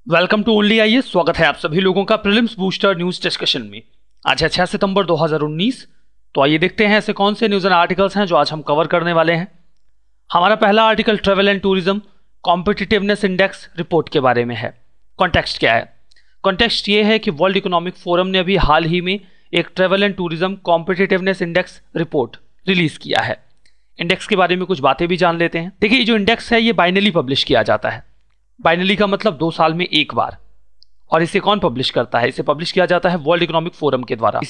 Welcome to only IAS. स्वागत है आप सभी लोगों का प्रीलिम्स बूस्टर न्यूज डिस्कशन में। आज है 6 सितंबर 2019। तो आइए देखते हैं ऐसे कौन से न्यूज एंड आर्टिकल्स हैं जो आज हम कवर करने वाले हैं। हमारा पहला article travel and tourism competitiveness index report के बारे में है। कॉन्टेक्स्ट क्या है? कॉन्टेक्स्ट ये है कि वर्ल्ड इकोनॉमिक फोरम ने अभी हाल ही में एक travel and tourism competitiveness index report release किया है। इंडेक्स के बारे में कुछ बातें भी जान लेते हैं। देखिए, जो इंडेक्स है ये बाइनली पब्लिश किया जाता है। बाइनली का मतलब 2 साल में एक बार। और इसे कौन पब्लिश करता है? इसे पब्लिश किया जाता है वर्ल्ड इकोनॉमिक फोरम के द्वारा।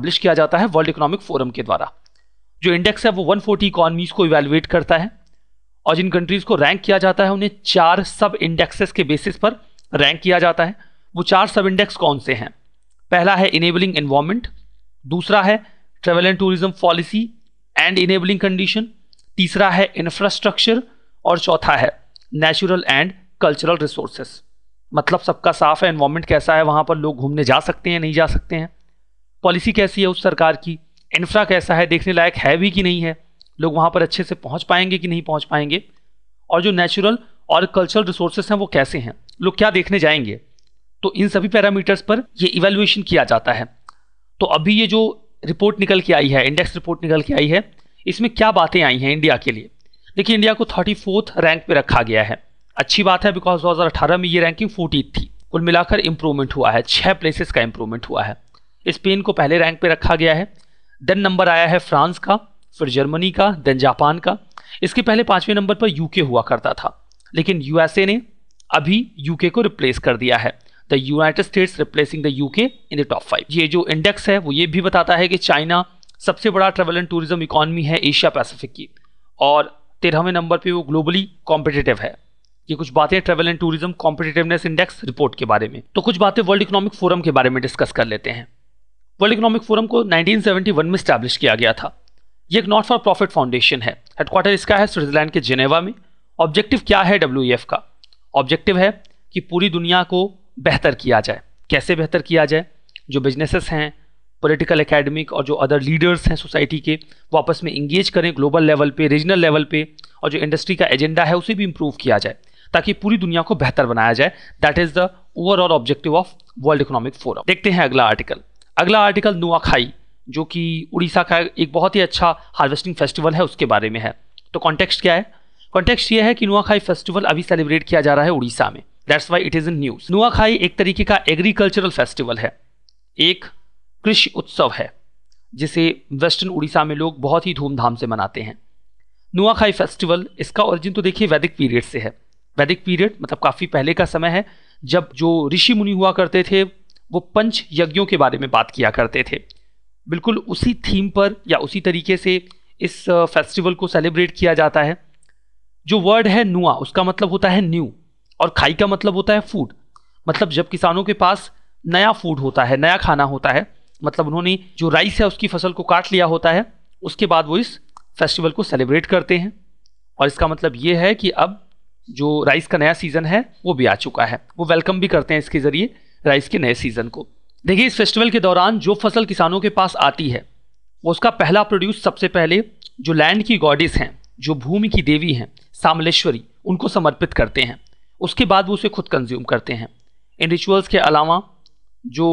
जो इंडेक्स है वो 140 इकोनॉमीज को इवैल्यूएट करता है और जिन कंट्रीज को रैंक किया जाता है उन्हें 4 सब इंडेक्सेस के बेसिस पर रैंक किया जाता है। वो 4 सब इंडेक्स कौन से हैं? पहला है इनेबलिंग एनवायरमेंट, दूसरा है travel and tourism policy and enabling condition, तीसरा है इंफ्रास्ट्रक्चर और चौथा है नेचुरल एंड कल्चरल रिसोर्सेस। मतलब सबका साफ है, एनवायरमेंट कैसा है, वहां पर लोग घूमने जा सकते हैं नहीं जा सकते हैं, पॉलिसी कैसी है उस सरकार की, इंफ्रा कैसा है, देखने लायक है भी कि नहीं है, लोग वहां पर अच्छे से पहुंच पाएंगे कि नहीं पहुंच पाएंगे, और जो नेचुरल और कल्चरल रिसोर्सेस हैं वो कैसे हैं, लोग क्या देखने जाएंगे। तो इन सभी पैरामीटर्स पर ये इवैल्यूएशन किया जाता है। तो अभी ये जो रिपोर्ट निकल के आई है, इंडेक्स रिपोर्ट निकल के आई है, इसमें क्या बातें आई हैं इंडिया के लिए? देखिए, इंडिया को 34th रैंक पे रखा गया है। अच्छी बात है, बिकॉज 2018 में ये रैंकिंग 40 थी। कुल मिलाकर इंप्रूवमेंट हुआ है, 6 प्लेसेस का इंप्रूवमेंट हुआ है। स्पेन को पहले रैंक पे रखा गया है, देन नंबर आया है फ्रांस का, फिर जर्मनी का, देन जापान का। इसके पहले 5वें नंबर पर यूके हुआ करता था, लेकिन यूएसए ने अभी यूके को रिप्लेस कर दिया है। The United States replacing the UK in the top 5। ये जो इंडेक्स है वो ये भी बताता है कि चाइना सबसे बड़ा ट्रेवल एंड टूरिज्म इकोनॉमी है एशिया पैसिफिक की, और 13वें नंबर पर वो ग्लोबली कॉम्पिटिटिव है। ये कुछ बातें travel and tourism competitiveness index report के बारे में। तो कुछ बातें वर्ल्ड इकोनॉमिक फोरम के बारे में डिस्कस कर लेते हैं। वर्ल्ड इकोनॉमिक फोरम को 1971 में स्टैब्लिश किया गया था। ये एक नॉट फॉर प्रॉफिट फाउंडेशन है। हेडक्वार्टर इसका है स्विट्जरलैंड के जेनेवा में। ऑब्जेक्टिव क्या है WEF का? ऑब्जेक्टिव है कि पूरी दुनिया को बेहतर किया जाए। कैसे बेहतर किया जाए? जो बिजनेसेस हैं, पॉलिटिकल, एकेडमिक और जो अदर लीडर्स हैं सोसाइटी के, वो आपस में इंगेज करें ग्लोबल लेवल पे, रीजनल लेवल पे, और जो इंडस्ट्री का एजेंडा है उसे भी इंप्रूव किया जाए ताकि पूरी दुनिया को बेहतर बनाया जाए। That is the overall objective of World Economic Forum. देखते हैं अगला आर्टिकल। अगला आर्टिकल नुआखाई, जो कि उड़ीसा का एक बहुत ही अच्छा हार्वेस्टिंग फेस्टिवल है, उसके बारे में है। तो कॉन्टेक्स्ट क्या है? कॉन्टेक्स्ट ये है कि नुआखाई फेस्टिवल अभी सेलिब्रेट किया जा रहा है उड़ीसा में। That's why it is in news. Nuakhai एक तरीके का एग्रीकल्चरल फेस्टिवल है, एक कृषि उत्सव है, जिसे वेस्टर्न उड़ीसा में लोग बहुत ही धूमधाम से मनाते हैं। नुआखाई फेस्टिवल, इसका ओरिजिन तो देखिए वैदिक पीरियड से है। वैदिक पीरियड मतलब काफ़ी पहले का समय है, जब जो ऋषि मुनि हुआ करते थे वो पंच यज्ञों के बारे में बात किया करते थे। बिल्कुल उसी थीम पर या उसी तरीके से इस फेस्टिवल को सेलिब्रेट किया जाता है। जो वर्ड है नुआ, उसका मतलब होता है न्यू, और खाई का मतलब होता है फूड। मतलब जब किसानों के पास नया फूड होता है, नया खाना होता है, मतलब उन्होंने जो राइस है उसकी फसल को काट लिया होता है, उसके बाद वो इस फेस्टिवल को सेलिब्रेट करते हैं। और इसका मतलब ये है कि अब जो राइस का नया सीजन है वो भी आ चुका है। वो वेलकम भी करते हैं इसके जरिए राइस के नए सीजन को। देखिए, इस फेस्टिवल के दौरान जो फसल किसानों के पास आती है वो उसका पहला प्रोड्यूस सबसे पहले जो लैंड की गॉडेस हैं, जो भूमि की देवी हैं, सामलेश्वरी, उनको समर्पित करते हैं। उसके बाद वो उसे खुद कंज्यूम करते हैं। इन रिचुअल्स के अलावा जो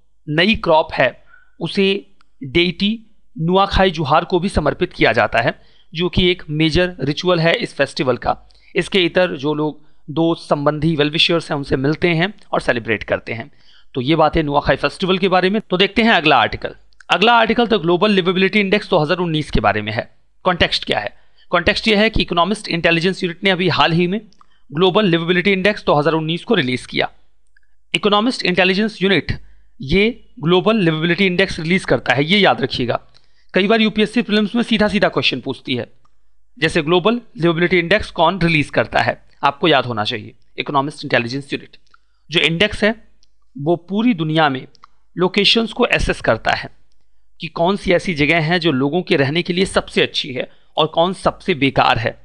नई क्रॉप है उसे डेटी नुआखाई जुहार को भी समर्पित किया जाता है, जो कि एक मेजर रिचुअल है इस फेस्टिवल का। इसके इतर जो लोग दोस्त, संबंधी, वेलविशर्स हैं, उनसे मिलते हैं और सेलिब्रेट करते हैं। तो ये बात है नुआखाई फेस्टिवल के बारे में। तो देखते हैं अगला आर्टिकल। अगला आर्टिकल तो ग्लोबल लिवेबिलिटी इंडेक्स 2019 के बारे में है। कॉन्टेक्स्ट क्या है? कॉन्टेक्स्ट ये है कि इकोनॉमिस्ट इंटेलिजेंस यूनिट ने अभी हाल ही में ग्लोबल लिवेबिलिटी इंडेक्स 2019 को रिलीज किया। इकोनॉमिस्ट इंटेलिजेंस यूनिट ये ग्लोबल लिवेबिलिटी इंडेक्स रिलीज करता है, ये याद रखिएगा। कई बार यूपीएससी प्रीलिम्स में सीधा सीधा क्वेश्चन पूछती है, जैसे ग्लोबल लिवेबिलिटी इंडेक्स कौन रिलीज करता है, आपको याद होना चाहिए इकोनॉमिस्ट इंटेलिजेंस यूनिट। जो इंडेक्स है वो पूरी दुनिया में लोकेशंस को एसेस करता है कि कौन सी ऐसी जगह हैं जो लोगों के रहने के लिए सबसे अच्छी है और कौन सबसे बेकार है।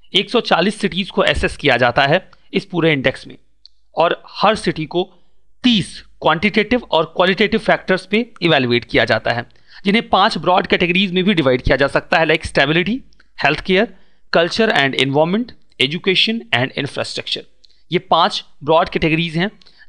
140 सिटीज़ को एसेस किया जाता है इस पूरे इंडेक्स में, और हर सिटी को 30 क्वांटिटेटिव और क्वालिटेटिव फैक्टर्स पे इवैल्यूएट किया जाता है, जिन्हें 5 ब्रॉड कैटेगरीज में भी डिवाइड किया जा सकता है, like stability, health care, culture and environment, education and infrastructure. ये 5 ब्रॉड कैटेगरीज हैं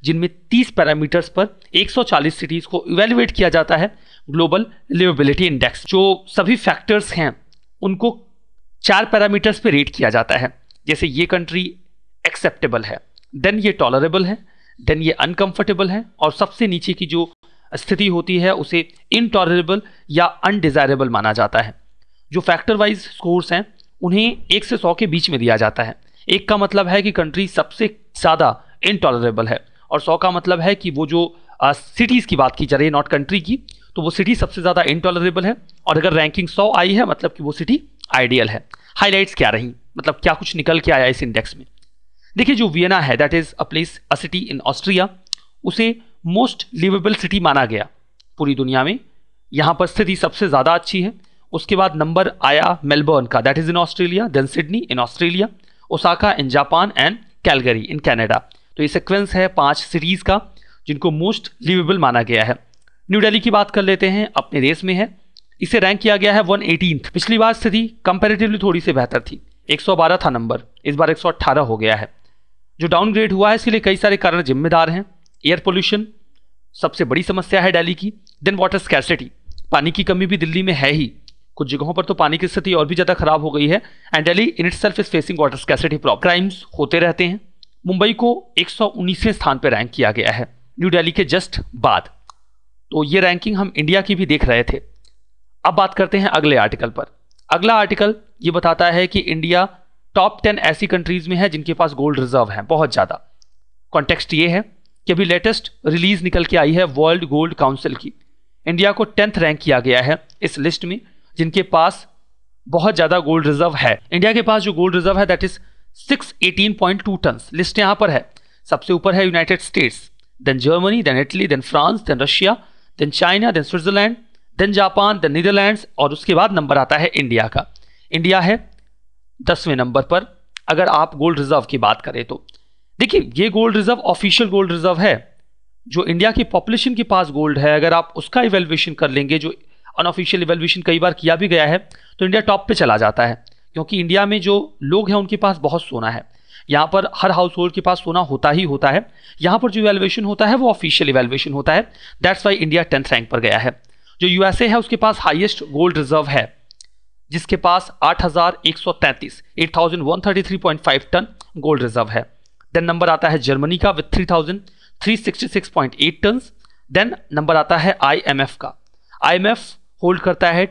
जिनमें 30 पैरामीटर्स पर 140 सिटीज को इवेल्युएट किया जाता है ग्लोबल लिवेबिलिटी इंडेक्स। जो सभी फैक्टर्स हैं उनको 4 पैरामीटर्स पे रेट किया जाता है, जैसे ये कंट्री एक्सेप्टेबल है, देन ये टॉलरेबल है, देन ये अनकंफर्टेबल है, और सबसे नीचे की जो स्थिति होती है उसे इनटॉलरेबल या अनडिजायरेबल माना जाता है। जो फैक्टर वाइज स्कोर्स हैं उन्हें 1 से 100 के बीच में दिया जाता है। 1 का मतलब है कि कंट्री सबसे ज़्यादा इनटॉलरेबल है, और 100 का मतलब है कि वो जो सिटीज़ की बात की जा रही है, नॉट कंट्री की, तो वो सिटी सबसे ज़्यादा इनटॉलरेबल है, और अगर रैंकिंग 100 आई है मतलब कि वो सिटी आइडियल है। हाईलाइट्स क्या रही, मतलब क्या कुछ निकल के आया इस इंडेक्स में? देखिए, जो वियना है, that is a place, a city in Austria, उसे मोस्ट लिवेबल सिटी माना गया पूरी दुनिया में। यहाँ पर स्थिति सबसे ज़्यादा अच्छी है। उसके बाद नंबर आया मेलबर्न का, that is in Australia, then Sydney in Australia, Osaka in Japan and Calgary in Canada. तो ये सीक्वेंस है 5 सिटीज़ का जिनको मोस्ट लिवेबल माना गया है। न्यू दिल्ली की बात कर लेते हैं, अपने देश में है। इसे रैंक किया गया है 118th। पिछली बार स्थिति कंपैरेटिवली थोड़ी सी बेहतर थी, 112 था नंबर, इस बार 118 हो गया है। जो डाउनग्रेड हुआ है इसके लिए कई सारे कारण जिम्मेदार हैं। एयर पोल्यूशन सबसे बड़ी समस्या है दिल्ली की, देन वाटर स्कैर्सिटी, पानी की कमी भी दिल्ली में है ही, कुछ जगहों पर तो पानी की स्थिति और भी ज़्यादा खराब हो गई है, and Delhi in itself is facing water scarcity problem. Crimes होते रहते हैं। मुंबई को 119वें स्थान पर रैंक किया गया है न्यू दिल्ली के जस्ट बाद। तो ये रैंकिंग हम इंडिया की भी देख रहे थे। अब बात करते हैं अगले आर्टिकल पर। अगला आर्टिकल ये बताता है कि इंडिया टॉप 10 ऐसी कंट्रीज में है जिनके पास गोल्ड रिजर्व है, बहुत ज़्यादा। कॉन्टेक्स्ट ये है कि अभी लेटेस्ट रिलीज निकल के आई है वर्ल्ड गोल्ड काउंसिल की। इंडिया को 10th रैंक किया गया है इस लिस्ट में जिनके पास बहुत ज़्यादा गोल्ड रिजर्व है। इंडिया के पास जो गोल्ड रिजर्व है दैट इज 618.2 टन। लिस्ट यहाँ पर है, सबसे ऊपर है United States, then Germany, then Italy, then France, then Russia, then China, then Switzerland, then Japan, then Netherlands, और उसके बाद नंबर आता है इंडिया का। इंडिया है 10वें नंबर पर अगर आप गोल्ड रिजर्व की बात करें तो। देखिए, ये gold reserve official gold reserve है। जो इंडिया की पॉपुलेशन के पास गोल्ड है, अगर आप उसका इवेल्युएशन कर लेंगे, जो अनऑफिशियल इवेल्युएशन कई बार किया भी गया है, तो इंडिया टॉप पे चला जाता है, क्योंकि इंडिया में जो लोग हैं उनके पास बहुत सोना है। यहाँ पर हर हाउस होल्ड के पास सोना होता ही होता है। यहाँ पर जो इवेल्युएशन होता है वो ऑफिशियल इवेल्युएशन होता है, that's why India 10th rank पर गया है। जो यूएसए है उसके पास हाईएस्ट गोल्ड रिजर्व है, जिसके पास 8133 8133.5 टन गोल्ड रिजर्व है। देन नंबर आता है जर्मनी का विथ 3366.8 टन। देन नंबर आता है आईएमएफ का, आईएमएफ होल्ड करता है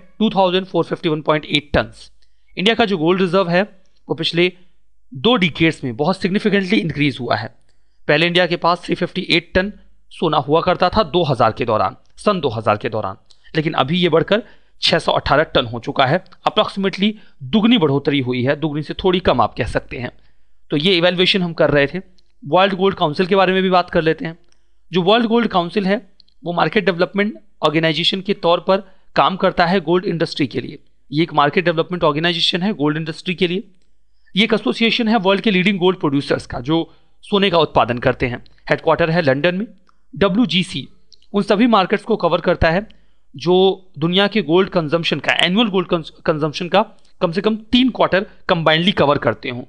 2451.8 टन। इंडिया का जो गोल्ड रिजर्व है वो पिछले 2 डिकेड्स में बहुत सिग्निफिकेंटली इंक्रीज हुआ है। पहले इंडिया के पास 358 टन सोना हुआ करता था 2000 के दौरान, सन 2000 के दौरान, लेकिन अभी ये बढ़कर 618 टन हो चुका है। अप्रॉक्सीमेटली दुगनी बढ़ोतरी हुई है, दुगनी से थोड़ी कम आप कह सकते हैं। तो ये इवेल्युएशन हम कर रहे थे। वर्ल्ड गोल्ड काउंसिल के बारे में भी बात कर लेते हैं। जो वर्ल्ड गोल्ड काउंसिल है वो मार्केट डेवलपमेंट ऑर्गेनाइजेशन के तौर पर काम करता है गोल्ड इंडस्ट्री के लिए। ये एक मार्केट डेवलपमेंट ऑर्गेनाइजेशन है गोल्ड इंडस्ट्री के लिए। ये एक एसोसिएशन है वर्ल्ड के लीडिंग गोल्ड प्रोड्यूसर्स का, जो सोने का उत्पादन करते हैं। हेडक्वार्टर है लंदन में। WGC उन सभी मार्केट्स को कवर करता है जो दुनिया के गोल्ड कंजम्पशन का, एनुअल गोल्ड कंजम्पशन का कम से कम 3 क्वार्टर कंबाइंडली कवर करते हों।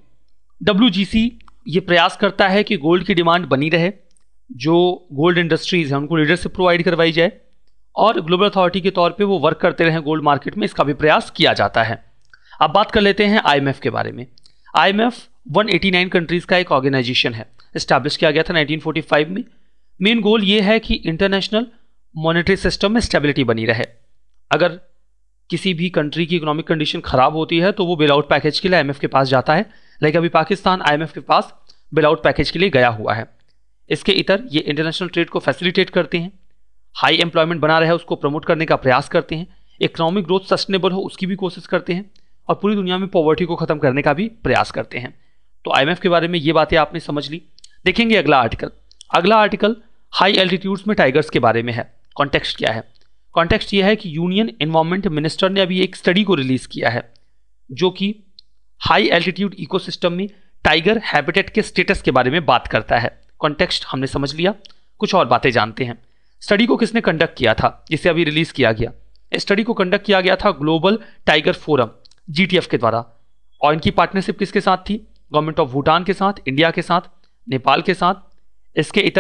WGC ये प्रयास करता है कि गोल्ड की डिमांड बनी रहे, जो गोल्ड इंडस्ट्रीज हैं उनको लीडरशिप प्रोवाइड करवाई जाए, और ग्लोबल अथॉरिटी के तौर पे वो वर्क करते रहें गोल्ड मार्केट में, इसका भी प्रयास किया जाता है। अब बात कर लेते हैं IMF के बारे में। IMF 189 कंट्रीज का एक ऑर्गेनाइजेशन है, इस्टेब्लिश किया गया था 1945 में। मेन गोल ये है कि इंटरनेशनल मॉनेटरी सिस्टम में स्टेबिलिटी बनी रहे। अगर किसी भी कंट्री की इकोनॉमिक कंडीशन खराब होती है तो वो बेल आउट पैकेज के लिए IMF के पास जाता है, लाइक अभी पाकिस्तान IMF के पास बेल आउट पैकेज के लिए गया हुआ है। इसके इतर ये इंटरनेशनल ट्रेड को फैसिलिटेट करते हैं, हाई एम्प्लॉयमेंट बना रहे उसको प्रमोट करने का प्रयास करते हैं, इकोनॉमिक ग्रोथ सस्टेनेबल हो उसकी भी कोशिश करते हैं, और पूरी दुनिया में पॉवर्टी को खत्म करने का भी प्रयास करते हैं। तो IMF के बारे में ये बातें आपने समझ ली। देखेंगे अगला आर्टिकल। अगला आर्टिकल हाई एल्टीट्यूड्स में टाइगर्स के बारे में है। कॉन्टेक्स्ट क्या है? कॉन्टेक्स्ट ये है कि यूनियन एनवायरमेंट मिनिस्टर ने अभी एक स्टडी को रिलीज किया है जो कि हाई एल्टीट्यूड इकोसिस्टम में टाइगर हैबिटेट के स्टेटस के बारे में बात करता है। कॉन्टेक्स्ट हमने समझ लिया, कुछ और बातें जानते हैं। स्टडी को किसने कंडक्ट किया था जिसे अभी रिलीज किया गया? स्टडी को कंडक्ट किया गया था ग्लोबल टाइगर फोरम GTF के द्वारा, और इनकी पार्टनरशिप किसके साथ थी? गवर्नमेंट ऑफ भूटान के साथ, इंडिया के साथ, नेपाल के साथ। इसके इतर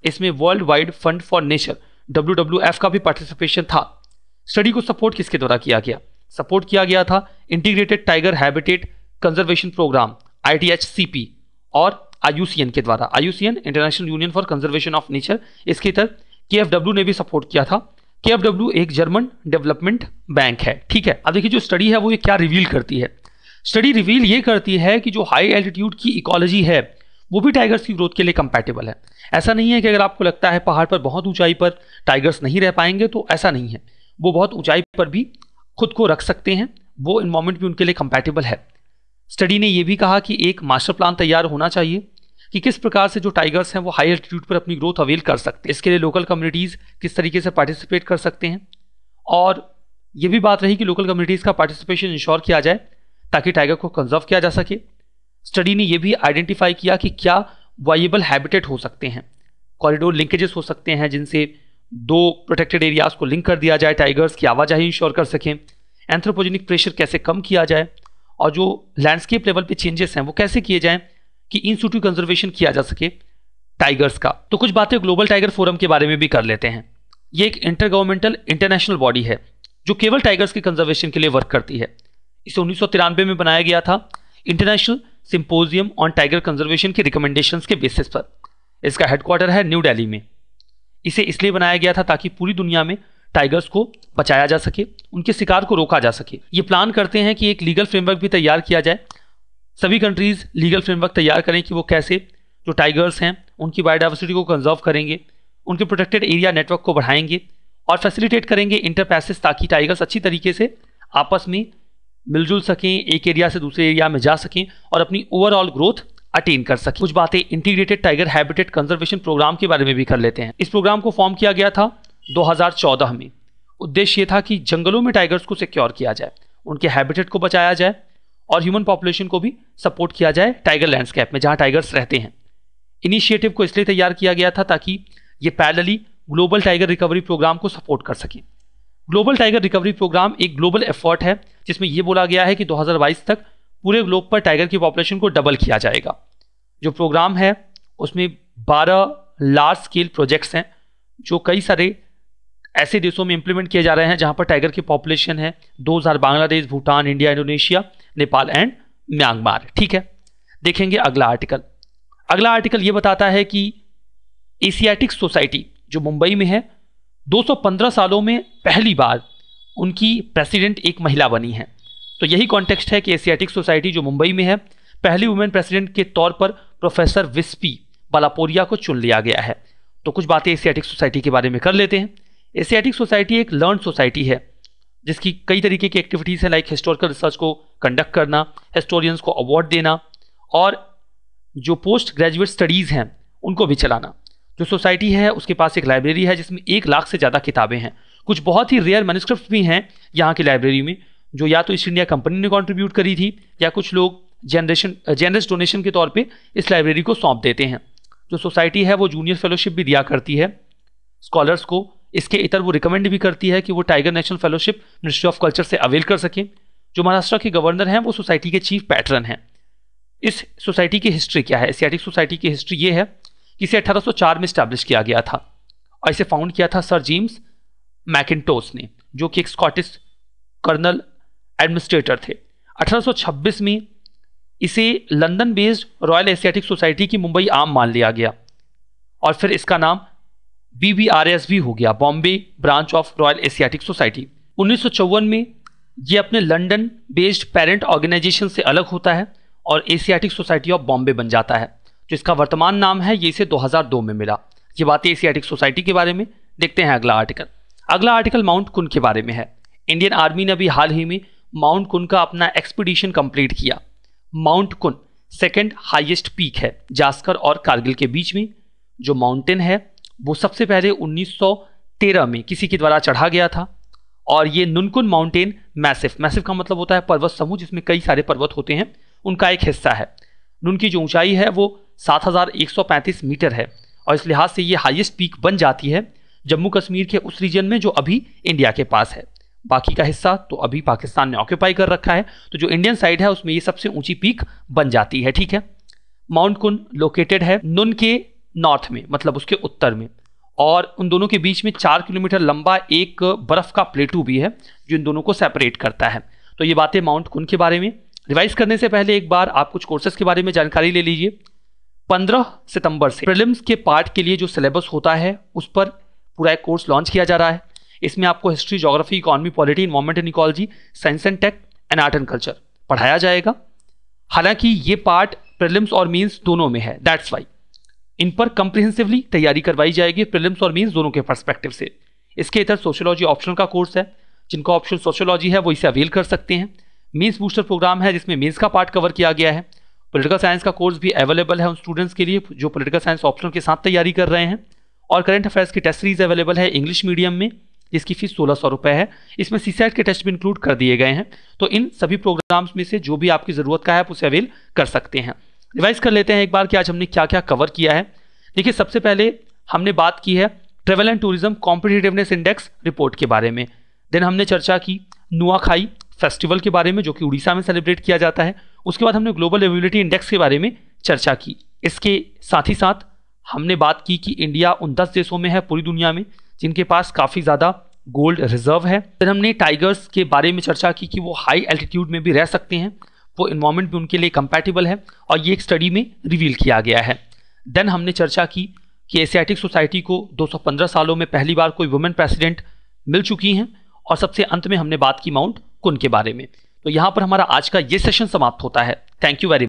इसमें world wide fund for nature WWF का भी पार्टिसिपेशन था। स्टडी को सपोर्ट किसके द्वारा किया गया? सपोर्ट किया गया था integrated tiger habitat conservation programme ITHCP और IUCN के द्वारा। IUCN international union for conservation of nature, इसके तहत KFW ने भी सपोर्ट किया था। KFW एक जर्मन डेवलपमेंट बैंक है, ठीक है। अब देखिए जो स्टडी है वो ये क्या रिवील करती है? स्टडी रिवील ये करती है कि जो हाई एल्टीट्यूड की इकोलॉजी है वो भी टाइगर्स की ग्रोथ के लिए कंपैटिबल है। ऐसा नहीं है कि अगर आपको लगता है पहाड़ पर बहुत ऊंचाई पर टाइगर्स नहीं रह पाएंगे, तो ऐसा नहीं है। वो बहुत ऊंचाई पर भी खुद को रख सकते हैं, वो इन्वायरमेंट भी उनके लिए कंपैटिबल है। स्टडी ने यह भी कहा कि एक मास्टर प्लान तैयार होना चाहिए कि किस प्रकार से जो टाइगर्स हैं वो हाई एल्टीट्यूड पर अपनी ग्रोथ अवेल कर सकते हैं। इसके लिए लोकल कम्युनिटीज़ किस तरीके से पार्टिसिपेट कर सकते हैं, और ये भी बात रही कि लोकल कम्युनिटीज़ का पार्टिसिपेशन इंश्योर किया जाए ताकि टाइगर को कंजर्व किया जा सके। स्टडी ने यह भी आइडेंटिफाई किया कि क्या वाइएबल हैबिटेट हो सकते हैं, कॉरिडोर लिंकेजेस हो सकते हैं जिनसे दो प्रोटेक्टेड एरियाज को लिंक कर दिया जाए, टाइगर्स की आवाजाही इंश्योर कर सकें, एंथ्रोपोजेनिक प्रेशर कैसे कम किया जाए, और जो लैंडस्केप लेवल पे चेंजेस हैं वो कैसे किए जाएं कि इन सिटू कंजर्वेशन किया जा सके टाइगर्स का। तो कुछ बातें ग्लोबल टाइगर फोरम के बारे में भी कर लेते हैं। ये एक इंटर गवर्नमेंटल इंटरनेशनल बॉडी है जो केवल टाइगर्स के कंजर्वेशन के लिए वर्क करती है। इसे 1993 में बनाया गया था international symposium on tiger conservation के रिकमेंडेशंस के बेसिस पर। इसका हेडक्वार्टर है न्यू दिल्ली में। इसे इसलिए बनाया गया था ताकि पूरी दुनिया में टाइगर्स को बचाया जा सके, उनके शिकार को रोका जा सके। ये प्लान करते हैं कि एक लीगल फ्रेमवर्क भी तैयार किया जाए, सभी कंट्रीज लीगल फ्रेमवर्क तैयार करें कि वो कैसे जो टाइगर्स हैं उनकी बायोडाइवर्सिटी को कंजर्व करेंगे, उनके प्रोटेक्टेड एरिया नेटवर्क को बढ़ाएंगे और फैसिलिटेट करेंगे इंटरपैसेज, ताकि टाइगर्स अच्छी तरीके से आपस में मिलजुल सकें, एक एरिया से दूसरे एरिया में जा सकें और अपनी ओवरऑल ग्रोथ अटेन कर सकें। कुछ बातें integrated tiger habitat conservation programme के बारे में भी कर लेते हैं। इस प्रोग्राम को फॉर्म किया गया था 2014 में। उद्देश्य ये था कि जंगलों में टाइगर्स को सिक्योर किया जाए, उनके हैबिटेट को बचाया जाए और ह्यूमन पॉपुलेशन को भी सपोर्ट किया जाए टाइगर लैंडस्केप में जहां टाइगर्स रहते हैं। इनिशिएटिव को इसलिए तैयार किया गया था ताकि ये parallelly global tiger recovery programme को सपोर्ट कर सके। ग्लोबल टाइगर रिकवरी प्रोग्राम एक ग्लोबल एफर्ट है जिसमें यह बोला गया है कि 2022 तक पूरे ग्लोब पर टाइगर की पॉपुलेशन को डबल किया जाएगा। जो प्रोग्राम है उसमें 12 लार्ज स्केल प्रोजेक्ट्स हैं जो कई सारे ऐसे देशों में इंप्लीमेंट किए जा रहे हैं जहां पर टाइगर की पॉपुलेशन है 2000, Bangladesh, Bhutan, India, Indonesia, Nepal and Myanmar. ठीक है, देखेंगे अगला आर्टिकल। अगला आर्टिकल ये बताता है कि एशियाटिक सोसाइटी जो मुंबई में है 215 सालों में पहली बार उनकी प्रेसिडेंट एक महिला बनी है। तो यही कॉन्टेक्स्ट है कि एशियाटिक सोसाइटी जो मुंबई में है पहली वुमेन प्रेसिडेंट के तौर पर प्रोफेसर विस्पी बालापोरिया को चुन लिया गया है। तो कुछ बातें एशियाटिक सोसाइटी के बारे में कर लेते हैं। एशियाटिक सोसाइटी एक लर्न सोसाइटी है जिसकी कई तरीके की एक्टिविटीज़ हैं, लाइक हिस्टोरिकल रिसर्च को कंडक्ट करना, हिस्टोरियंस को अवार्ड देना और जो पोस्ट ग्रेजुएट स्टडीज़ हैं उनको भी चलाना। जो सोसाइटी है उसके पास एक लाइब्रेरी है जिसमें 1 लाख से ज़्यादा किताबें हैं। कुछ बहुत ही रेयर मैन्युस्क्रिप्ट भी हैं यहाँ की लाइब्रेरी में जो या तो ईस्ट इंडिया कंपनी ने कंट्रीब्यूट करी थी या कुछ लोग जेनरस डोनेशन के तौर पे इस लाइब्रेरी को सौंप देते हैं। जो सोसाइटी है वो जूनियर फेलोशिप भी दिया करती है स्कॉलर्स को। इसके इतर वो रिकमेंड भी करती है कि वो tiger national fellowship ministry of culture से अवेल कर सकें। जो महाराष्ट्र के गवर्नर हैं वो सोसाइटी के चीफ पैट्रन हैं। इस सोसाइटी की हिस्ट्री क्या है? एशियाटिक सोसाइटी की हिस्ट्री ये है कि इसे 1804 में स्टैब्लिश किया गया था और इसे फाउंड किया था सर जेम्स मैकिन्टोश ने, जो कि एक स्कॉटिश कर्नल एडमिनिस्ट्रेटर थे। 1826 में इसे London based royal Asiatic society की मुंबई आर्म मान लिया गया और फिर इसका नाम BBRS भी हो गया, Bombay branch of royal Asiatic society. 1954 में ये अपने लंदन बेस्ड पेरेंट ऑर्गेनाइजेशन से अलग होता है और एशियाटिक सोसाइटी ऑफ बॉम्बे बन जाता है। जो इसका वर्तमान नाम है ये इसे 2002 में मिला। ये बातें एशियाटिक सोसाइटी के बारे में। देखते हैं अगला आर्टिकल। अगला आर्टिकल माउंट कुन के बारे में है। इंडियन आर्मी ने अभी हाल ही में माउंट कुन का अपना एक्सपीडिशन कंप्लीट किया। Mount Kun second highest peak है जास्कर और कारगिल के बीच में। जो माउंटेन है वो सबसे पहले 1913 में किसी के द्वारा चढ़ा गया था और ये नुनकुन माउंटेन मैसिव का मतलब होता है पर्वत समूह जिसमें कई सारे पर्वत होते हैं, उनका एक हिस्सा है। नुन की जो ऊंचाई है वो 7135 मीटर है और इस लिहाज से ये हाईएस्ट पीक बन जाती है जम्मू कश्मीर के उस रीजन में जो अभी इंडिया के पास है। बाकी का हिस्सा तो अभी पाकिस्तान ने ऑक्यूपाई कर रखा है, तो जो इंडियन साइड है उसमें ये सबसे ऊंची पीक बन जाती है। ठीक है, माउंट कुन लोकेटेड है नुन के नॉर्थ में, मतलब उसके उत्तर में, और उन दोनों के बीच में 4 किलोमीटर लंबा एक बर्फ का प्लेटू भी है जो इन दोनों को सेपरेट करता है। तो ये बातें माउंट कुन के बारे में। रिवाइज करने से पहले एक बार आप कुछ कोर्सेज के बारे में जानकारी ले लीजिए। 15 सितंबर से प्रीलिम्स के पार्ट के लिए जो सिलेबस होता है उस पर पूरा एक कोर्स लॉन्च किया जा रहा है। इसमें आपको history, geography, economy, polity, environment and ecology, science and tech and art and culture पढ़ाया जाएगा। हालांकि ये पार्ट प्रीलिम्स और मींस दोनों में है, दैट्स वाई इन पर कंप्रिहेंसिवली तैयारी करवाई जाएगी प्रीलिम्स और मींस दोनों के पर्सपेक्टिव से। इसके इधर सोशियोलॉजी ऑप्शनल का कोर्स है, जिनका ऑप्शन सोशियोलॉजी है वो इसे अवेल कर सकते हैं। मींस बूस्टर प्रोग्राम है जिसमें मींस का पार्ट कवर किया गया है। पॉलिटिकल साइंस का कोर्स भी अवेलेबल है उन स्टूडेंट्स के लिए जो पॉलिटिकल साइंस ऑप्शनल के साथ तैयारी कर रहे हैं। और करंट अफेयर्स की टेस्ट सीरीज अवेलेबल है इंग्लिश मीडियम में, जिसकी फीस 1600 रुपये है। इसमें सीसैट के टेस्ट भी इंक्लूड कर दिए गए हैं। तो इन सभी प्रोग्राम्स में से जो भी आपकी ज़रूरत का है आप उसे अवेल कर सकते हैं। रिवाइज कर लेते हैं एक बार कि आज हमने क्या क्या कवर किया है। देखिए, सबसे पहले हमने बात की है travel and tourism competitiveness index report के बारे में। देन हमने चर्चा की नुआखाई फेस्टिवल के बारे में जो कि उड़ीसा में सेलिब्रेट किया जाता है। उसके बाद हमने ग्लोबल एबिलिटी इंडेक्स के बारे में चर्चा की। इसके साथ ही साथ हमने बात की कि इंडिया उन 10 देशों में है पूरी दुनिया में जिनके पास काफ़ी ज़्यादा गोल्ड रिजर्व है। फिर हमने टाइगर्स के बारे में चर्चा की कि वो हाई एल्टीट्यूड में भी रह सकते हैं, वो इन्वायरमेंट भी उनके लिए कंपैटिबल है और ये एक स्टडी में रिवील किया गया है। देन हमने चर्चा की कि एशियाटिक सोसाइटी को 215 सालों में पहली बार कोई वुमेन प्रेसिडेंट मिल चुकी हैं। और सबसे अंत में हमने बात की माउंट कुन के बारे में। तो यहाँ पर हमारा आज का ये सेशन समाप्त होता है। Thank you very much.